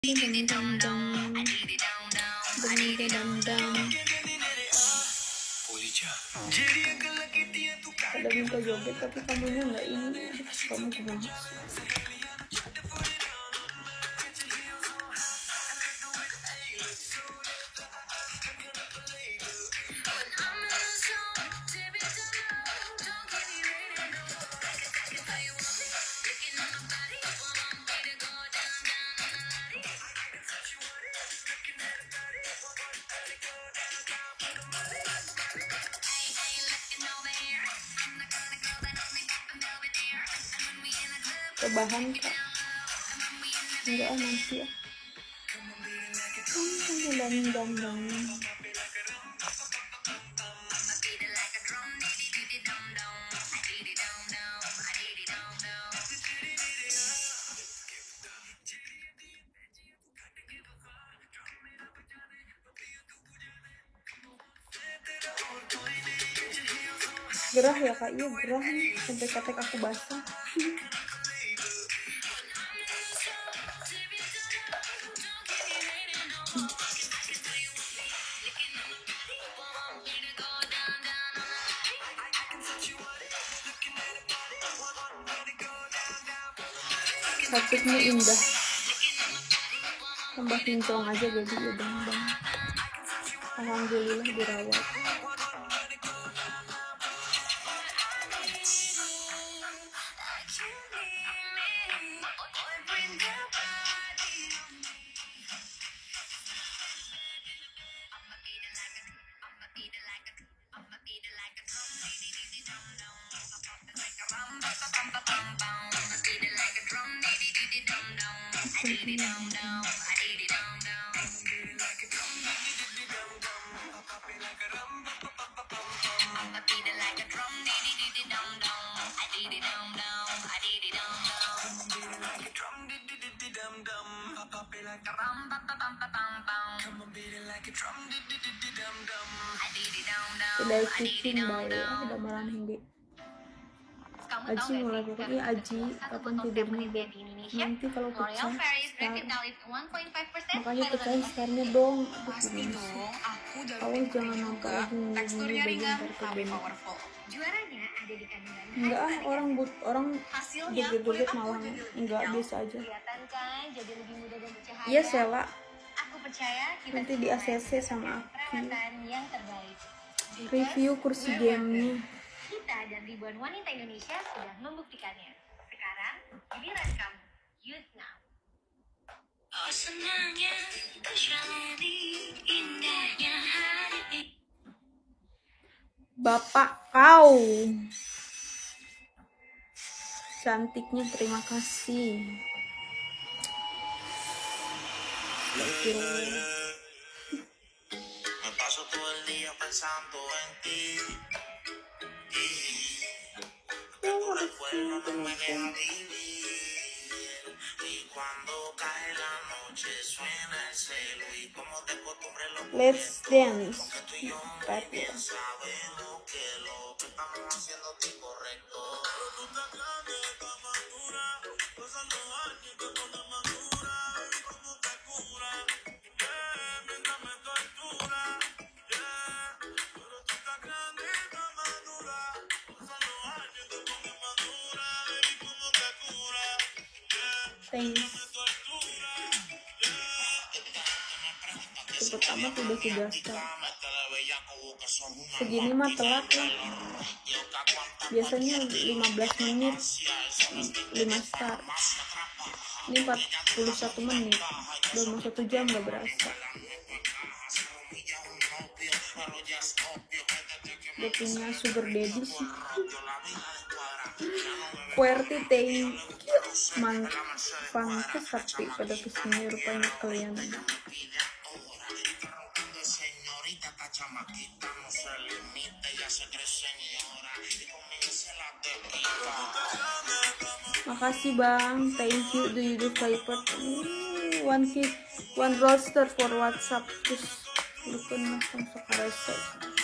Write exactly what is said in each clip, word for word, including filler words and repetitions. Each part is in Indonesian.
Ada minta joget tapi kamunya nggak ini, kamu gimana? Bahan kak enggak ah, nanti ya dam dam dam. Gerah ya kak, iya gerah sampai ketek aku basah. Cantiknya indah, tambah kinclong aja jadi ya bang bang. Alhamdulillah dirawat. Kedai cicing balik udah malam hindi. Aji mulai pokoknya iya Aji kapan tidurnya deh. Nanti kalau pecah star, makanya pecahin starnya dong. Aduh gimana sih, awas jangan nampak lagi ngomongin bagian terkebun. Enggak ah, orang but orang joget-joget malah enggak, biasa aja. Iya Sela, nanti di A C C sama aku review kursi gamenya. Kita dan ribuan wanita Indonesia sudah membuktikannya. Sekarang giliran kamu. Use now. Oh senangnya ku jalani indahnya hari. Bapak kau cantiknya, terima kasih. Pensando en ti y tu recuerdo no me deja vivir, y cuando cae la noche suena el celo y como de costumbre lo Let's dance. tú y yo bien sabemos que lo que estamos haciendo es incorrecto. Tú estás grande, estás madura, pasan los años y te pones madura, y como te cura, yeah, mientras me tortura. Thanks. Cepet amat udah tiga star. Segini mah telat lah. Biasanya lima belas menit lima star. Ini empat puluh satu menit. Udah mau satu jam gak berasa. Dia punya sugar daddy sih. Qwerty thank man pantes tapi pada kesini rupanya kalian. Makasih bang, thank you. Do you do Viper? Mm, one kick, one roster for WhatsApp. Terus lupain langsung sekarang.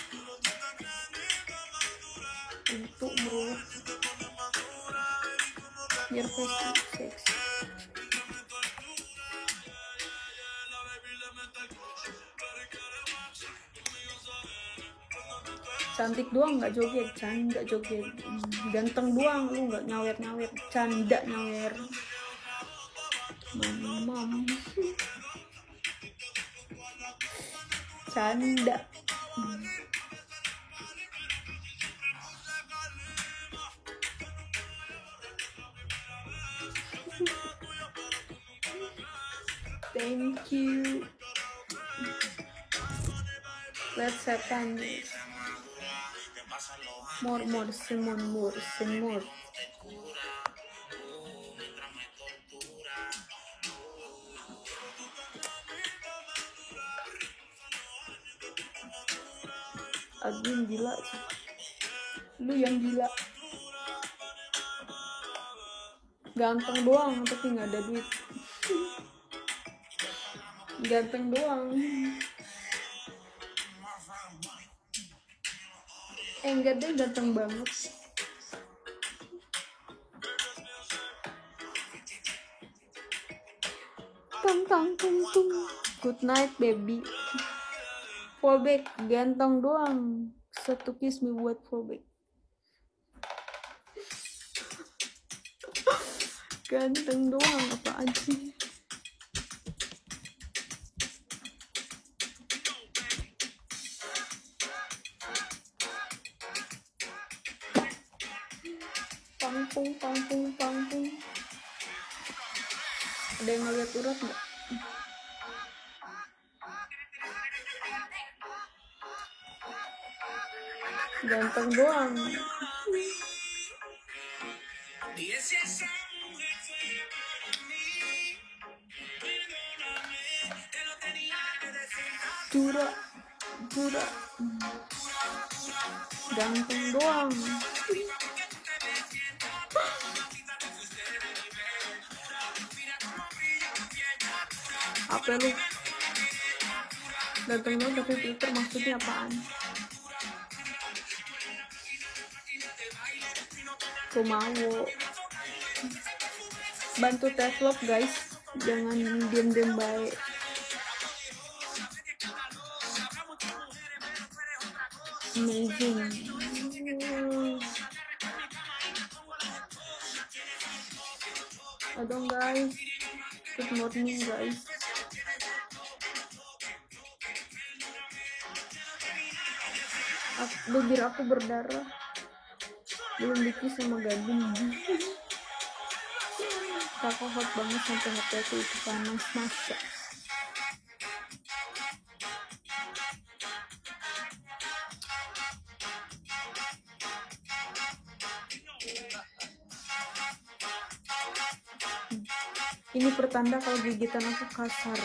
Untuk bro. Your face sex. cantik doang nggak joget, can nggak joget, ganteng doang lu nggak nyawer nyawer, canda nyawer, mamam, canda. Thank you. Let's have fun. More, more, Simon, more, Simon. Admin gila sih. Lu yang gila. Ganteng doang tapi nggak ada duit. Ganteng doang. Eh enggak deh, ganteng banget. Tang tang tung tung. Good night baby. Fallback ganteng doang. Satu kiss me buat fallback. Ganteng doang apaan sih? Pangpung, pangpung, pangpung. Ada yang ngeliat urat nggak? Ganteng doang. Jura, jura. Ganteng doang. Apa lu? Ganteng doang tapi filter maksudnya apaan? Aku mau bantu develop guys, jangan diem-diem baik. Amazing. Adong guys, good morning guys. Aku, bibir aku berdarah, belum dikis sama gading. Aku hot banget sampai hati aku itu panas masa. Ini pertanda kalau gigitan aku kasar.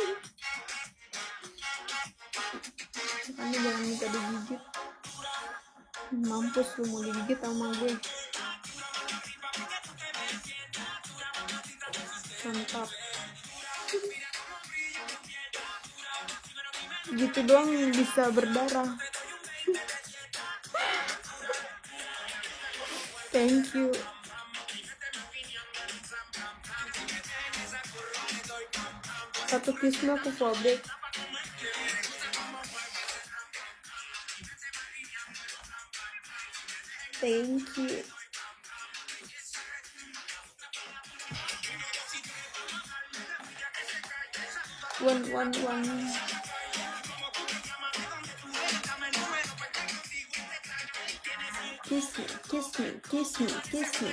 Makanya jangan minta digigit. Mampus lu mau digigit sama gue. Mantap. Gitu doang bisa berdarah. Thank you. Satu kismu aku fallback. Thank you. One, one, one. Kiss me, kiss me, kiss me, kiss me.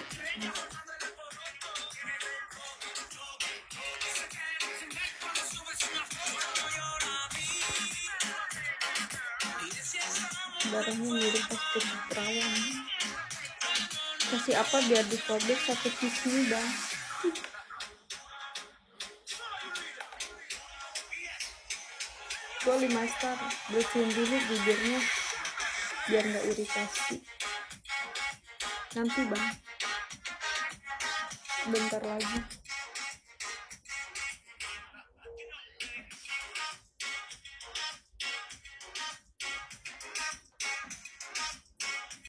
Darahnya mirip pas perawan. Kasih apa biar di fallback? Satu kiss me bang. Gue lima star. Bersihin dulu bibirnya biar nggak iritasi. Nanti bang, bentar lagi.